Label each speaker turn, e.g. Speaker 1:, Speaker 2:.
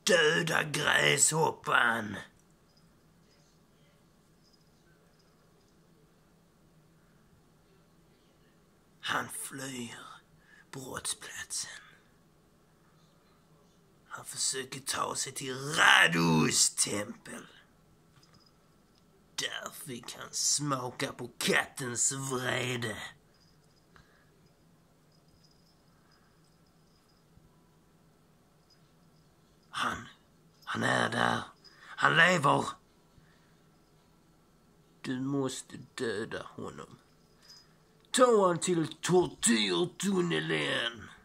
Speaker 1: döda gräshoppan. Han flyr brottsplatsen. Han försöker ta sig till Radus tempel. Där fick han smaka på kattens vrede. Han är där. Han lever. Du måste döda honom. Ta han till tortyrtunneln.